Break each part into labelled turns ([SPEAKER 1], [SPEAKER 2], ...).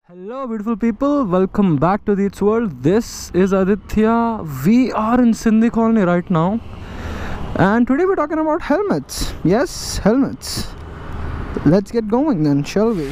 [SPEAKER 1] Hello beautiful people, welcome back to Deets World. This is Aditya. We are in Sindhi Colony right now and today we're talking about helmets. Yes, helmets. Let's get going then, shall we?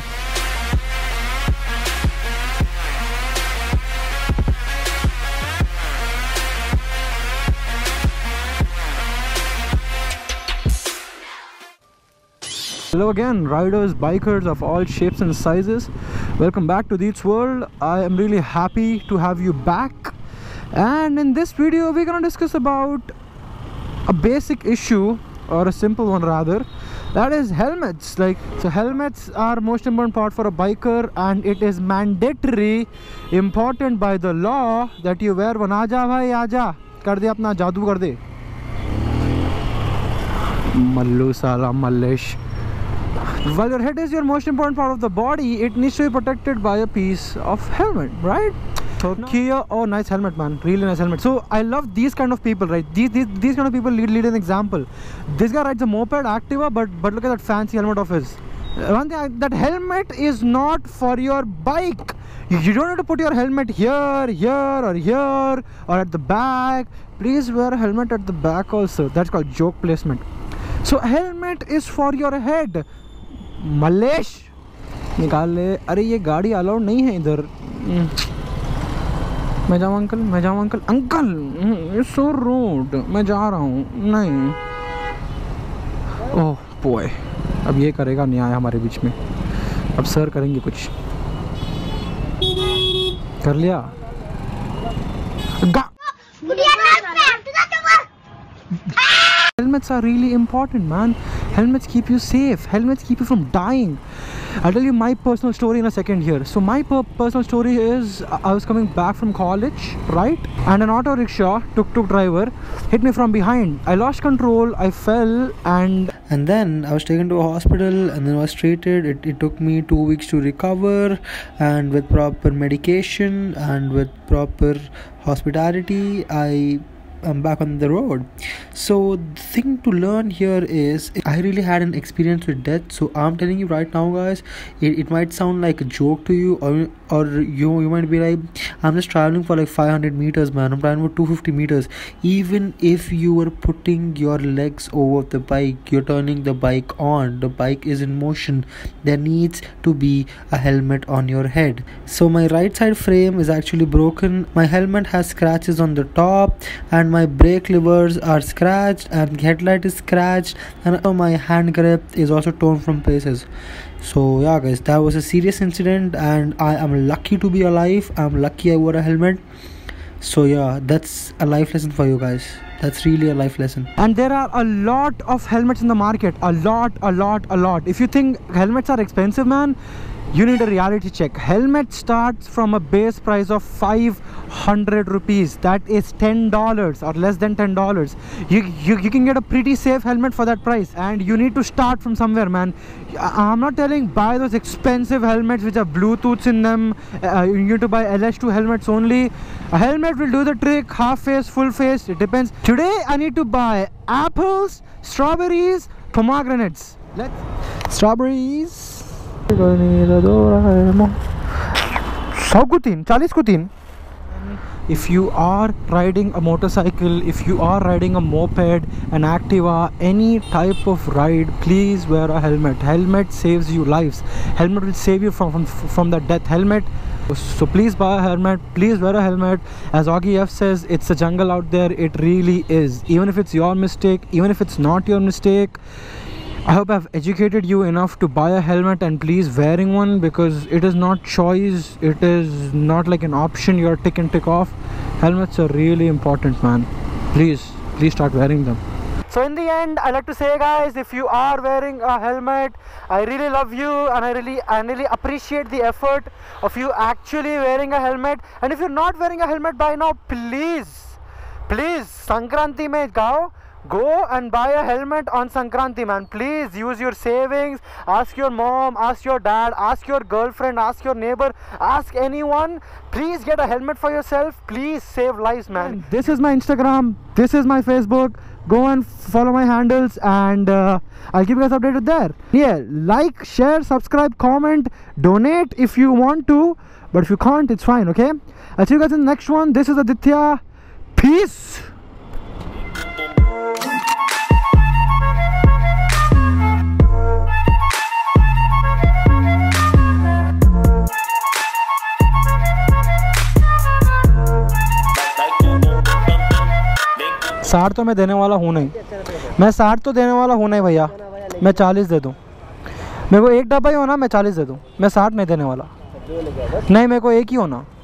[SPEAKER 1] Hello again, riders, bikers of all shapes and sizes. Welcome back to Deets World. I am really happy to have you back. And in this video, we're gonna discuss about a basic issue, or a simple one rather. That is helmets. So helmets are most important part for a biker, and it is mandatory, important by the law that you wear one. Aja bhai, aja. Kar de apna jadoo kar de. Mallu sala mallesh. While your head is your most important part of the body, it needs to be protected by a piece of helmet, right? So Kia, oh nice helmet man, really nice helmet. So I love these kind of people, right? These kind of people lead an example. This guy rides a moped Activa, but look at that fancy helmet of his. One thing, that helmet is not for your bike. You don't have to put your helmet here, or here, or at the back. Please wear a helmet at the back also. That's called joke placement. So helmet is for your head. Mallesh निकाल ले. अरे ये गाड़ी allowed नहीं है इधर. मैं जाऊँ अंकल अंकल सो रोड मैं जा रहा हूँ. नहीं, ओह बॉय, अब ये करेगा न्याय हमारे बीच में. अब सर करेंगे कुछ. कर लिया. Helmets are really important, man. Helmets keep you safe. Helmets keep you from dying. I'll tell you my personal story in a second here. So my personal story is I was coming back from college, right? And an AutoRickshaw tuk-tuk driver hit me from behind. I lost control. I fell and then I was taken to a hospital and then was treated. It took me 2 weeks to recover, and with proper medication and with proper hospitality, I'm back on the road. So the thing to learn here is I really had an experience with death. So I'm telling you right now guys, it might sound like a joke to you, or you might be like, I'm just traveling for like 500 meters man, I'm traveling for 250 meters. Even if you were putting your legs over the bike, you're turning the bike on, the bike is in motion, there needs to be a helmet on your head. So my right side frame is actually broken. My helmet has scratches on the top, and my brake levers are scratched, and headlight is scratched, and my hand grip is also torn from places. So yeah guys, that was a serious incident, and I am lucky to be alive. I'm lucky I wore a helmet. So yeah, that's a life lesson for you guys. That's really a life lesson. And there are a lot of helmets in the market. A lot. If you think helmets are expensive, man, you need a reality check. Helmet starts from a base price of 500 rupees. That is $10 or less than $10. You can get a pretty safe helmet for that price, and you need to start from somewhere, man. I'm not telling buy those expensive helmets which have Bluetooths in them. You need to buy LS2 helmets only. A helmet will do the trick, half face, full face, it depends. Today I need to buy apples, strawberries, pomegranates. Strawberries. If you are riding a motorcycle, if you are riding a moped, an Activa, any type of ride, please wear a helmet. Helmet saves you lives. Helmet will save you from that death. Helmet. So please buy a helmet, please wear a helmet. As Augie F says, it's a jungle out there. It really is. Even if it's your mistake, even if it's not your mistake, I hope I've educated you enough to buy a helmet, and please wearing one, because it is not choice, it is not like an option you're tick and tick off. Helmets are really important, man. Please start wearing them. So in the end, I like to say guys, if you are wearing a helmet, I really love you, and I really appreciate the effort of you actually wearing a helmet. And if you're not wearing a helmet by now, please Sankranti mein gao, go and buy a helmet on Sankranti, man. Please use your savings. Ask your mom, ask your dad, ask your girlfriend, ask your neighbor, ask anyone. Please get a helmet for yourself. Please save lives, man. This is my Instagram, this is my Facebook. Go and follow my handles, and I'll keep you guys updated there. Yeah, like, share, subscribe, comment, donate if you want to, but if you can't, it's fine. Okay, I'll see you guys in the next one. This is Aditya. Peace. साठ तो मैं देने वाला हूँ नहीं, मैं 60 तो देने वाला हूँ नहीं भैया, मैं 40 दे दूँ। मेरे को एक डब्बा ही होना, मैं 40 दे दूँ, मैं 60 नहीं देने वाला। नहीं, मेरे को एक ही होना।